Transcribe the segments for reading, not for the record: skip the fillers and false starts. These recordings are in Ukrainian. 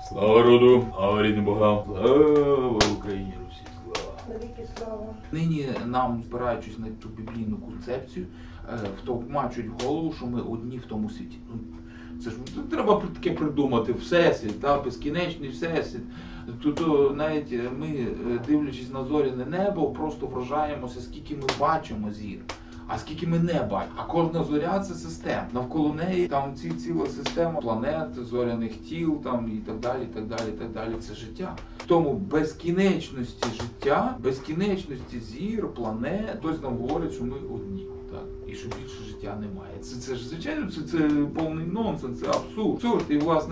Слава роду, слава рідним богам, слава Україні, Русі, слава. Навіки слава. Нині нам, спираючись на ту біблійну концепцію, втовмачують в голову, що ми одні в тому світі. Це ж треба таке придумати, всесвіт, безкінечний всесвіт. Тут навіть ми, дивлячись на зоряне небо, просто вражаємося, скільки ми бачимо зір, а скільки ми не бачимо. А кожна зоря – це система. Навколо неї там ціла система планет, зоряних тіл там, і так далі, і так далі, і так далі. Це життя. В тому безкінечності життя, безкінечності зір, планет, хтось нам говорить, що ми одні. І що більше життя немає. Це ж, звичайно, це повний нонсенс, це абсурд. І, власне,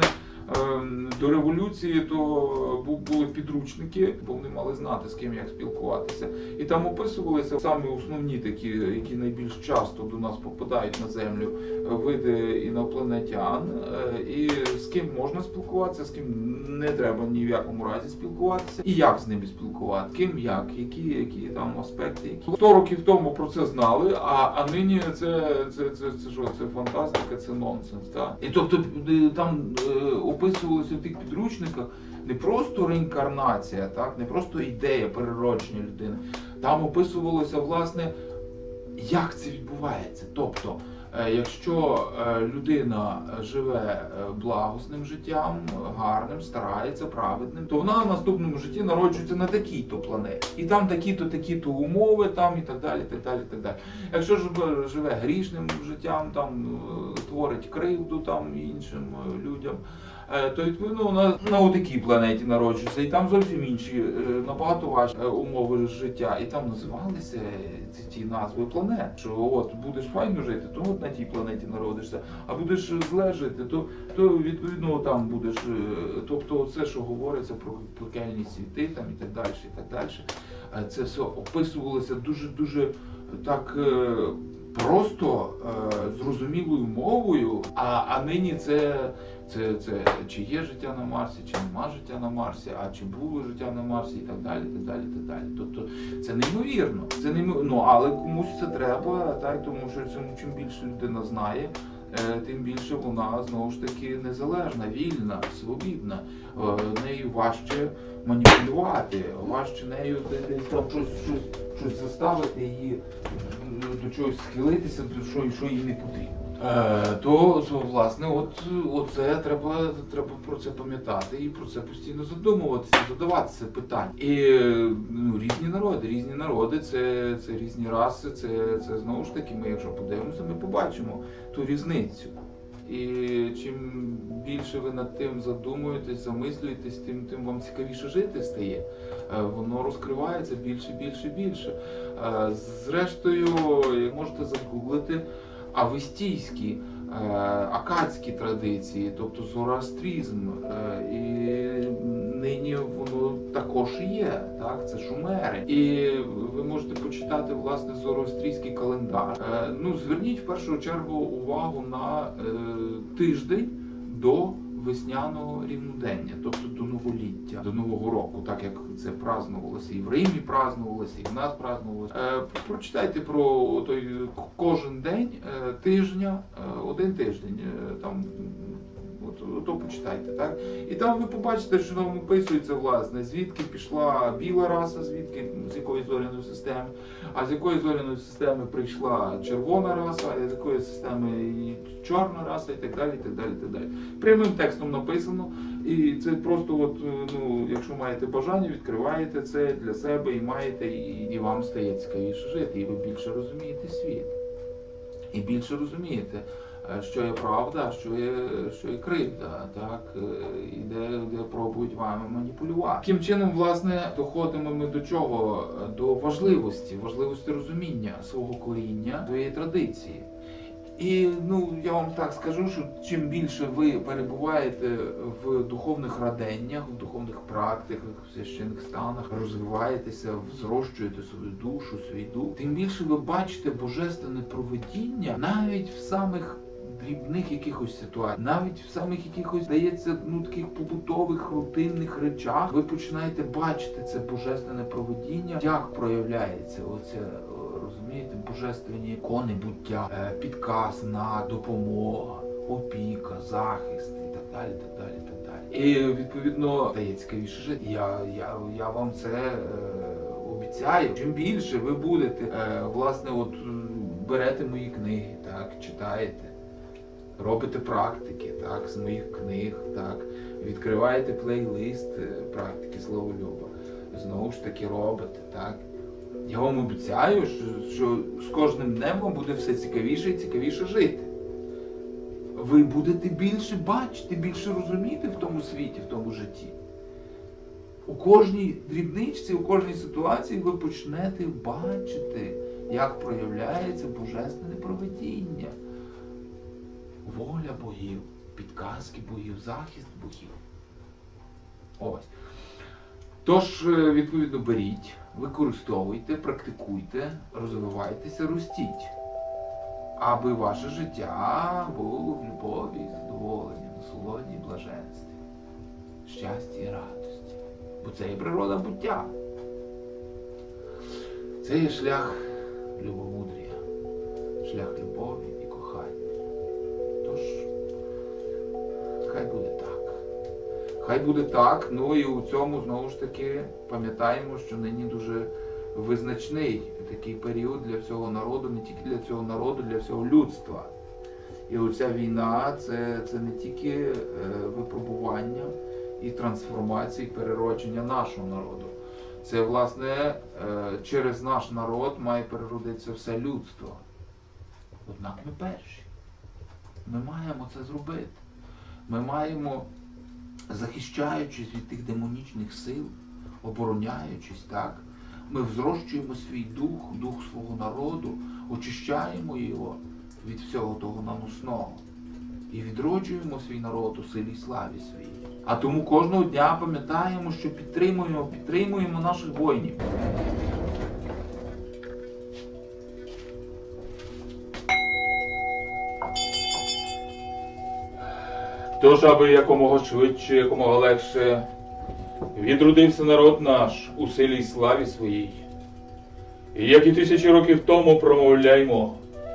до революції то були підручники, бо вони мали знати, з ким як спілкуватися. І там описувалися самі основні такі, які найбільш часто до нас попадають на землю, види інопланетян, і з ким можна спілкуватися, з ким не треба ні в якому разі спілкуватися, і як з ними спілкуватися, ким, як, які там аспекти. 100 років тому про це знали, а нині це що? Це фантастика, це нонсенс. Так? І тобто там описувалося в тих підручниках не просто реінкарнація, не просто ідея переродження людини. Там описувалося, власне, як це відбувається. Тобто, якщо людина живе благосним життям, гарним, старається, праведним, то вона в наступному житті народжується на такій-то планеті. І там такі-то умови, там і так далі, і так далі, і так далі. Якщо живе грішним життям, там творить кривду там іншим людям, то відповідно вона на отакій планеті народжується, і там зовсім інші, набагато важчі умови життя. І там називалися ці назви планет, що от будеш файно жити, то от на тій планеті народишся, а будеш зле жити, то відповідно там будеш. Тобто це, що говориться про пекельні світи там, і так далі, і так далі. Це все описувалося дуже так просто, зрозумілою мовою, а нині це чи є життя на Марсі, чи нема життя на Марсі, а чи було життя на Марсі, і так далі, і так далі, і так далі. Тобто це неймовірно. Але комусь це треба, тому що чим більше людина знає, тим більше вона, знову ж таки, незалежна, вільна, свобідна. Нею важче маніпулювати, важче нею десь там щось заставити її до чогось схилитися, що їй не потрібно. То власне, оце треба про це пам'ятати і про це постійно задумуватися, задаватися питань. І різні народи, це різні раси, це знову ж таки, ми якщо подивимося, ми побачимо ту різницю. І чим більше ви над тим задумуєтесь, замислюєтесь, тим вам цікавіше жити стає. Воно розкривається більше. Зрештою, як можете загуглити, авестійські, акадські традиції, тобто зороастризм, і нині воно також є, це шумери. І ви можете почитати, власне, зороастрійський календар. Зверніть в першу чергу увагу на тиждень до весняного рівнодення, тобто до новоліття, до Нового року, так як це празднувалося і в Римі празднувалося, і в нас празднувалося. Прочитайте про той кожен день тижня, один тиждень, там, то почитайте, так? І там ви побачите, що нам описується, власне, звідки пішла біла раса, з якої зоряної системи, а з якої зоряної системи прийшла червона раса, а з якої системи і чорна раса, і так далі, і так далі, і так далі. Прямим текстом написано, і це просто, якщо маєте бажання, відкриваєте це для себе і маєте, і вам стає цікавіше жити, і ви більше розумієте світ. І більше розумієте, що є правда, а що є кривда, і де пробують вами маніпулювати. Таким чином, власне, доходимо ми до чого? До важливості розуміння свого коріння, своєї традиції. І я вам так скажу, що чим більше ви перебуваєте в духовних раденнях, в духовних практиках, в священних станах, розвиваєтеся, зрощуєте свою душу, свій дух, тим більше ви бачите божественне провидіння навіть в самих дрібних якихось ситуаціях, навіть в самих якихось, здається, таких побутових, рутинних речах, ви починаєте бачити це божественне провидіння, як проявляється оце, розумієте, божественні ікони буття, підказ, допомога, опіка, захист і так далі, так далі, так далі. І відповідно стає цікавіше жити. Я вам це обіцяю. Чим більше ви будете, власне, от берете мої книги, так, читаєте, робите практики, так, з моїх книг, так, відкриваєте плейлист практики Славолюба, знову ж таки робите, так. Я вам обіцяю, що з кожним днем вам буде все цікавіше і цікавіше жити. Ви будете більше бачити, більше розуміти в тому світі, в тому житті. У кожній дрібничці, у кожній ситуації ви почнете бачити, як проявляється божественне провидіння. Воля богів, підказки богів, захист богів. Ось. Тож, відповідно, беріть, використовуйте, практикуйте, розвивайтеся, ростіть. Аби ваше життя було в любові, задоволенні, насолоді і блаженстві, щасті і радості. Бо це є природа буття. Це є шлях любомудрія, шлях любові і кохання. Тож, хай буде так. Хай буде так, ну і у цьому, знову ж таки, пам'ятаємо, що нині дуже визначний такий період для всього народу, не тільки для цього народу, для всього людства. І оця війна – це не тільки випробування і трансформація, і переродження нашого народу. Це, власне, через наш народ має переродитися все людство. Однак ми перші. Ми маємо це зробити. Ми маємо, захищаючись від тих демонічних сил, обороняючись, так, ми взрощуємо свій дух, дух свого народу, очищаємо його від всього того наносного і відроджуємо свій народ у силі і славі своїй. А тому кожного дня пам'ятаємо, що підтримуємо наших воїнів. Тож, аби якомога швидше, якомога легше відродився народ наш у силі й славі своїй. І як і 1000 років тому промовляймо.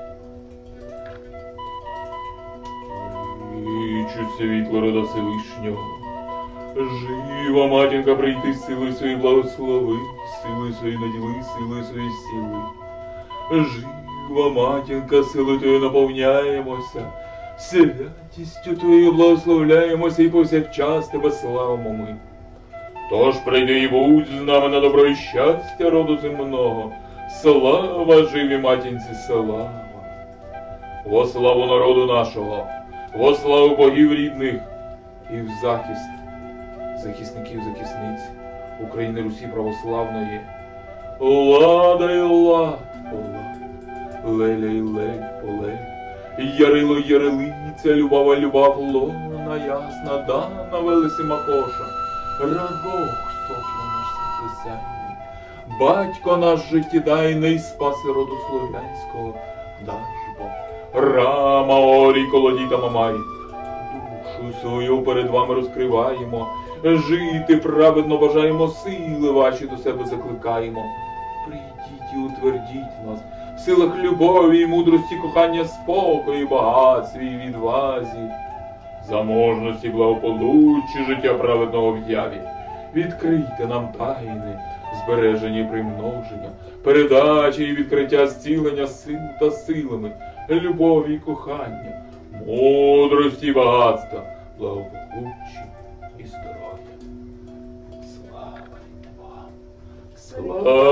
Вічу світло рода Всевишнього, жива матінка прийти сили свої благослови, сили свої наділи, сили свої сіли. Жива матінка, силою Твоєю наповняємося, святістю Твоєю благословляємося і повсякчас Тебе славимо ми. Тож прийди і будь з нами на добро і щастя роду земного. Слава живій матінці, слава! Во славу народу нашого, во славу богів рідних і в захист захисників, захисниць України, Русі православної. Лада й ла, леля й лель, полель, ярило ярилиця, любава любав, лона ясна, дана велесі макоша. Рагох, сокіл наш світлосяйний, батько наш життєдайний, спаси роду слов'янського, даж Бог. Рама, орі, колодіта, мамай, душу свою перед вами розкриваємо, жити праведно бажаємо, сили ваші до себе закликаємо. Прийдіть і утвердіть нас в силах любові і мудрості, кохання, спокою, багатстві і відвазі, заможності, благополуччі, життя праведного в яві. Відкрийте нам тайни, збереження і примноження, передачі і відкриття зцілення сил та силами, любові і кохання, мудрості і багатства, благополуччя і здоров'я. Слава вам! Слава!